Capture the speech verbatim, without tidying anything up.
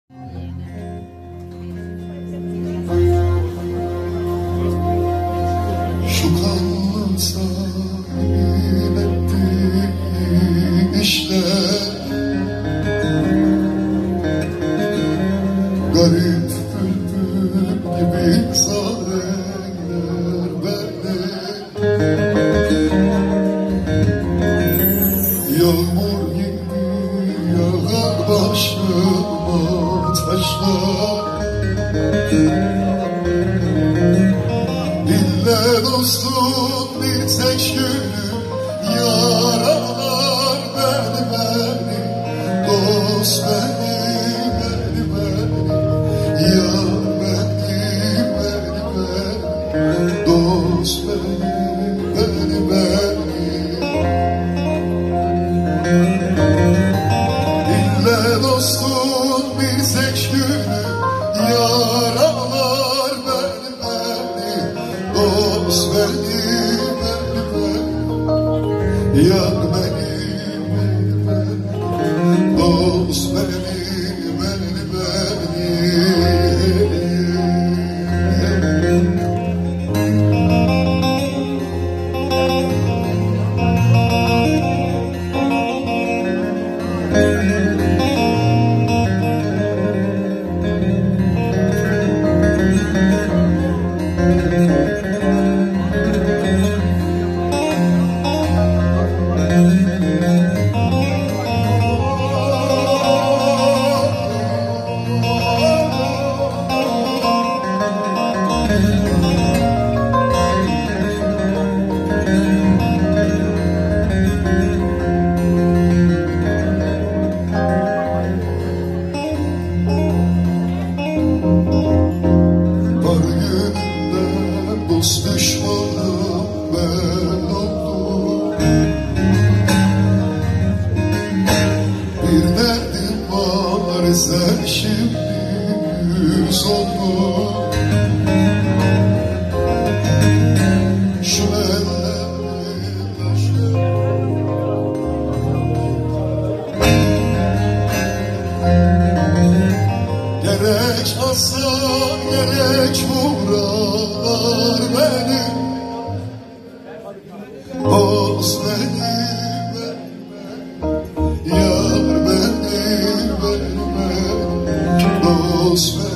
Şu kanlı sahip ettiği işler garip bülbül gibi zareler bende. Yağmur gibi yağar başıma taşlar. Dinle dostum bir tek gülüm, yaralar beni beni, dost beni beni beni, yar beni beni beni, dost beni beni beni. Dinle dostum bir tek gülüm, yaralar beni beni, dost beni beni beni, yar beni beni beni, dost beni beni beni. Dost düşmanım ben oldum. Bir derdim var sen şimdi yüz oldun. Şu ellerimi gerek aslan gerek vurarlar beni, dost beni beni, yar beni beni beni, dost beni.